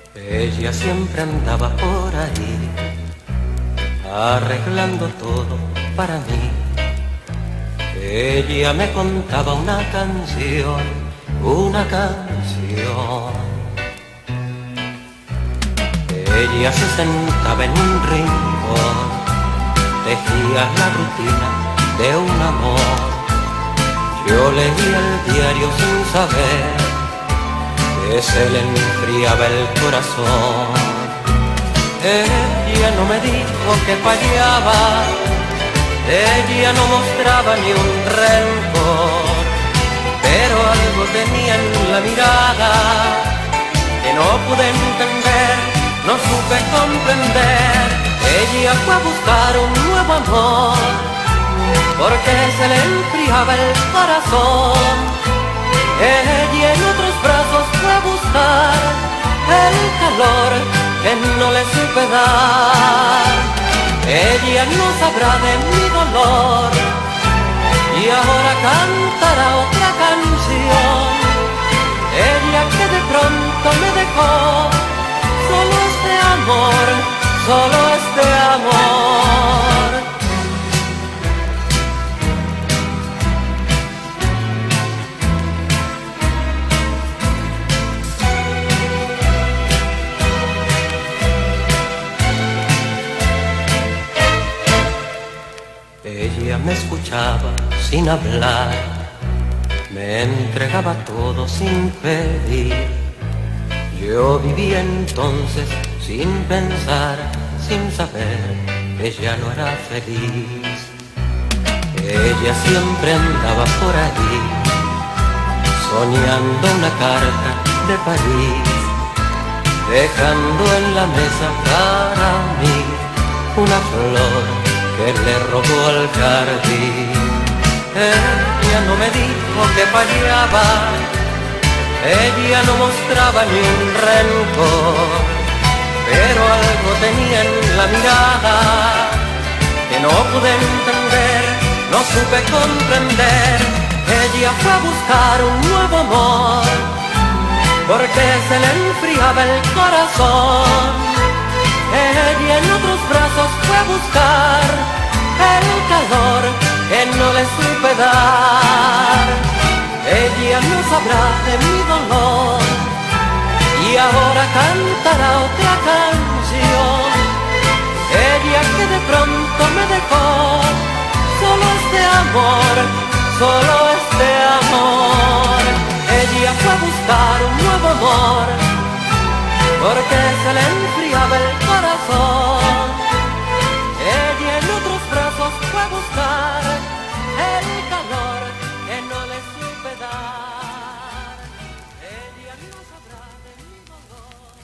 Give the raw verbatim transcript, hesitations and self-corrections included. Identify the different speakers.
Speaker 1: Ella siempre andaba por ahí, arreglando todo para mí. Ella me contaba una canción, una canción. Ella se sentaba en un rincón, tejía la rutina de un amor. Yo leía el diario sin saber que se le enfriaba el corazón. Ella no me dijo que fallaba, ella no mostraba ni un rencor, pero algo tenía en la mirada que no pude entender, no supe comprender. Ella fue a buscar un nuevo amor, porque se le enfriaba el corazón. Ella en otros brazos fue a buscar el calor que no le supe dar. Ella no sabrá de mi dolor y ahora cantará otra canción. Ella que de pronto me dejó, solo este amor, solo este amor. Ella me escuchaba sin hablar, me entregaba todo sin pedir. Yo vivía entonces sin pensar, sin saber que ya no era feliz. Ella siempre andaba por ahí, soñando una carta de París, dejando en la mesa para mí una flor que le robó al jardín. Ella no me dijo que fallaba, ella no mostraba ni un rencor, pero algo tenía en la mirada que no pude entender, no supe comprender. Ella fue a buscar un nuevo amor, porque se le enfriaba el corazón. Ella en otros brazos fue a buscar el calor que no le supe dar. Ella no sabrá de mi dolor y ahora cantará otra canción. Ella que de pronto me dejó, solo este amor, solo este amor. Ella fue a buscar un nuevo amor, porque se le enfriaba el corazón. Ella en otros brazos fue a buscar